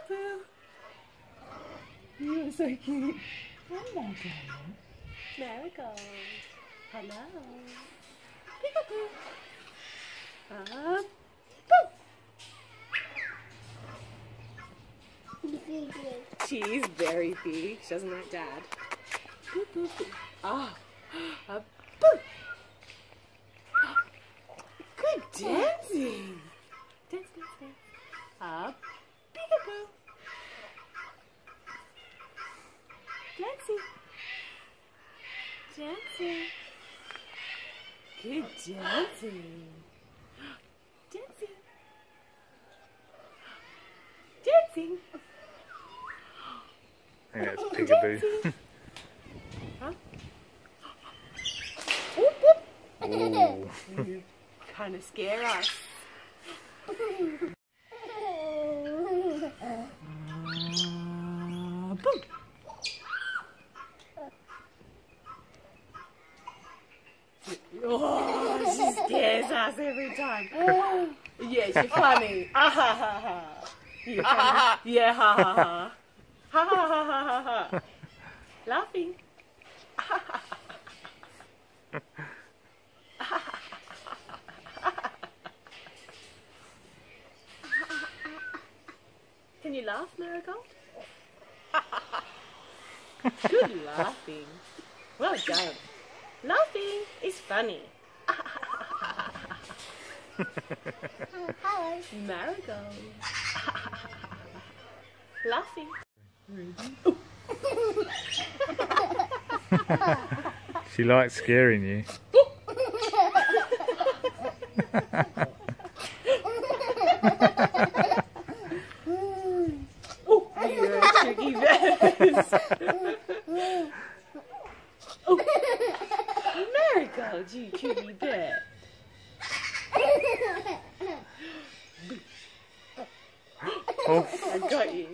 Peekaboo. You're so cute. Hello, darling. Marigold. Hello. Peekaboo. Boo. She's very big. She doesn't like Dad. Boo, boo, boo. Ah. Boo. Good dancing. Dance, dance, dance. Peekaboo. Dancing. Dancing. Good dancing. Dancing. Dancing. I think that's Peekaboo. Huh? Whoop, whoop. Ooh. You kind of scare us. Boom. Oh, she scares us every time. Yes, you're funny. Ah ha ha ha. You're funny. Yeah, ha ha ha. Ha ha ha ha ha ha. Laughing. Can you laugh, Marigold? Good laughing. Well done. Laughing is funny. Marigold. Laughing. She likes scaring you. Oh, you're a tricky vest. Oh, Marigold, you cutie bear. Oh. I got you.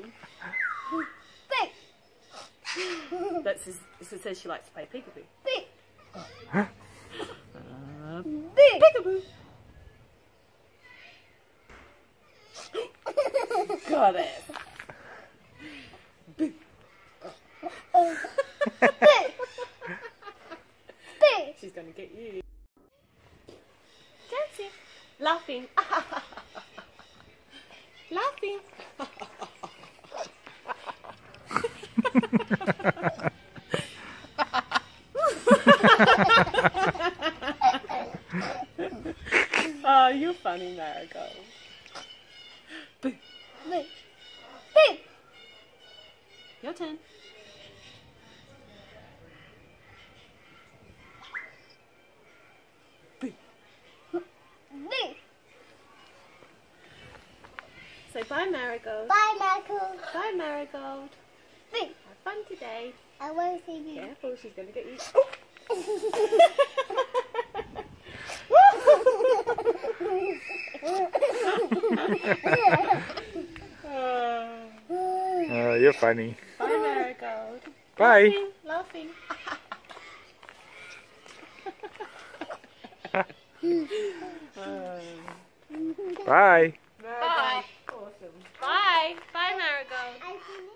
This says she likes to play peekaboo. Peekaboo. Got it. She's gonna get you. Dancing. Laughing. Laughing. Oh, you're funny, Marigold. Boo. Boo. Boo. Your turn. Boo. Boo. Say bye, Marigold. Bye, Michael. Bye, Marigold. Boo. Have fun today. I want to see you. Careful, she's gonna get you. Oh, you're funny. Bye, Marigold. Bye. Laughing. Bye. Marigold. Awesome. Bye. Bye, Marigold.